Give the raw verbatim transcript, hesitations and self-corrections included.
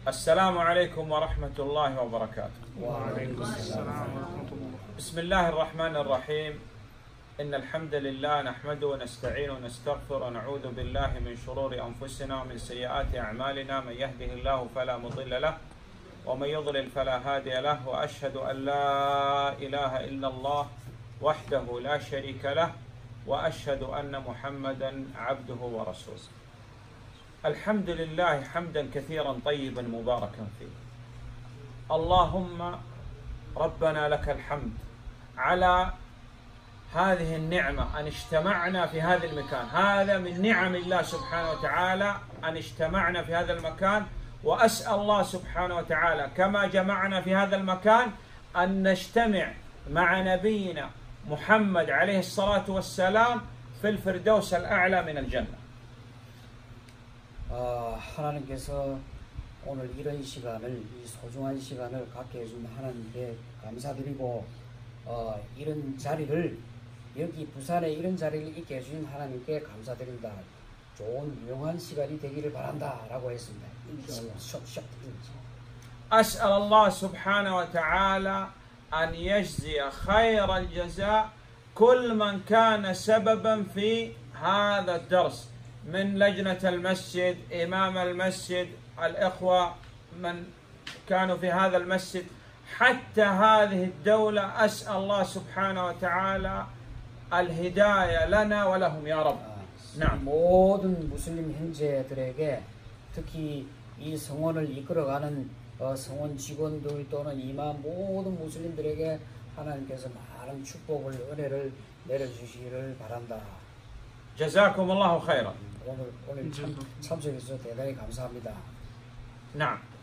السلام عليكم ورحمة الله وبركاته. وعليكم السلام ورحمة الله. بسم الله الرحمن الرحيم. إن الحمد لله نحمده ونستعينه ونستغفر ونعوذ بالله من شرور أنفسنا ومن سيئات أعمالنا. من يهده الله فلا مضل له ومن يضلل فلا هادي له، وأشهد أن لا إله إلا الله وحده لا شريك له، وأشهد أن محمدا عبده ورسوله. الحمد لله حمدا كثيرا طيبا مباركا فيه. اللهم ربنا لك الحمد على هذه النعمة أن اجتمعنا في هذا المكان. هذا من نعم الله سبحانه وتعالى أن اجتمعنا في هذا المكان، وأسأل الله سبحانه وتعالى كما جمعنا في هذا المكان أن نجتمع مع نبينا محمد عليه الصلاة والسلام في الفردوس الأعلى من الجنة. 어, 하나님께서 오늘 이런 시간을, 이 소중한 시간을 갖게 해준 하나님께 감사드리고, 어, 이런 자리를, 여기 부산에 이런 자리를 있게 해준 하나님께 감사드린다. 좋은 유용한 시간이 되기를 바란다 라고 했습니다. أسأل الله سبحانه وتعالى أن يجزي خير الجزاء كل من كان سببا في هذا الدرس، من لجنة المسجد، إمام المسجد، الإخوة من كانوا في هذا المسجد، حتى هذه الدولة. أسأل الله سبحانه وتعالى الهداية لنا ولهم يا رب. نعم. 모든 무슬림 형제들에게 특히 이 성원을 이끌어가는 어, 성원 직원들 또는 이만 모든 무슬림들에게 하나님께서 많은 축복을, 은혜를 내려주시기를 바란다. جزاكم الله خيرا. 오늘 오늘 참, 참석해주셔서 대단히 감사합니다. نعم.